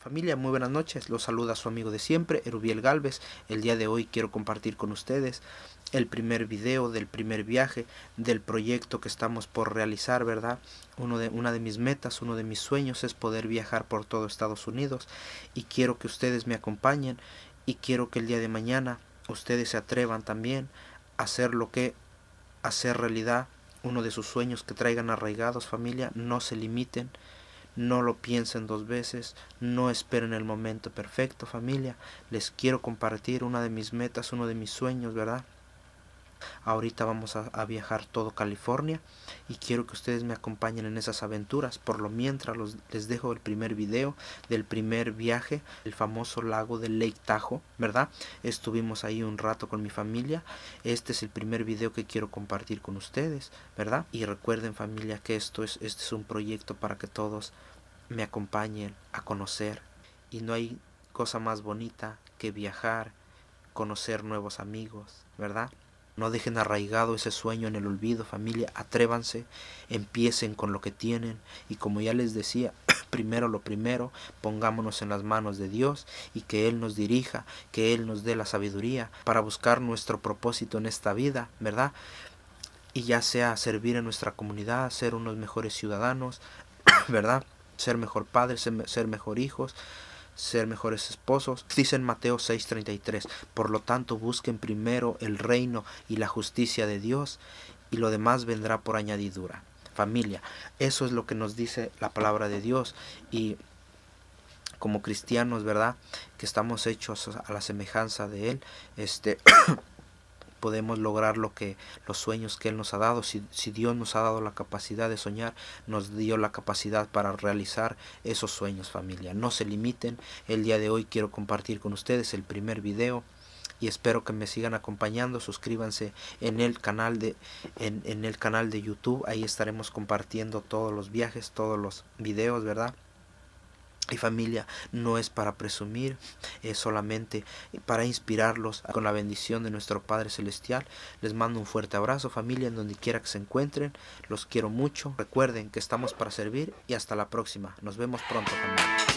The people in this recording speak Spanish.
Familia, muy buenas noches. Los saluda su amigo de siempre, Erubiel Galvez. El día de hoy quiero compartir con ustedes el primer video del primer viaje del proyecto que estamos por realizar, ¿verdad? Una de mis metas, uno de mis sueños es poder viajar por todo Estados Unidos y quiero que ustedes me acompañen y quiero que el día de mañana ustedes se atrevan también a hacer realidad uno de sus sueños que traigan arraigados. Familia, no se limiten. No lo piensen dos veces, no esperen el momento perfecto, familia. Les quiero compartir una de mis metas, uno de mis sueños, ¿verdad? Ahorita vamos a viajar todo California y quiero que ustedes me acompañen en esas aventuras. Por lo mientras les dejo el primer video del primer viaje, el famoso lago del Lake Tahoe, ¿verdad? Estuvimos ahí un rato con mi familia. Este es el primer video que quiero compartir con ustedes, ¿verdad? Y recuerden, familia, que este es un proyecto para que todos me acompañen a conocer. Y no hay cosa más bonita que viajar, conocer nuevos amigos, ¿verdad? No dejen arraigado ese sueño en el olvido, familia. Atrévanse, empiecen con lo que tienen. Y como ya les decía, primero lo primero, pongámonos en las manos de Dios y que Él nos dirija, que Él nos dé la sabiduría para buscar nuestro propósito en esta vida, ¿verdad? Y ya sea servir en nuestra comunidad, ser unos mejores ciudadanos, ¿verdad? Ser mejor padres, ser mejor hijos, ser mejores esposos. Dice en Mateo 6:33, por lo tanto busquen primero el reino y la justicia de Dios y lo demás vendrá por añadidura. Familia, eso es lo que nos dice la palabra de Dios. Y como cristianos, ¿verdad?, que estamos hechos a la semejanza de Él, podemos lograr los sueños que Él nos ha dado. Si Dios nos ha dado la capacidad de soñar, nos dio la capacidad para realizar esos sueños, familia. No se limiten. El día de hoy quiero compartir con ustedes el primer video y espero que me sigan acompañando. Suscríbanse en el canal de YouTube. Ahí estaremos compartiendo todos los viajes, todos los videos, ¿verdad? Y familia, no es para presumir, es solamente para inspirarlos con la bendición de nuestro Padre Celestial. Les mando un fuerte abrazo, familia, en donde quiera que se encuentren. Los quiero mucho. Recuerden que estamos para servir y hasta la próxima. Nos vemos pronto, familia.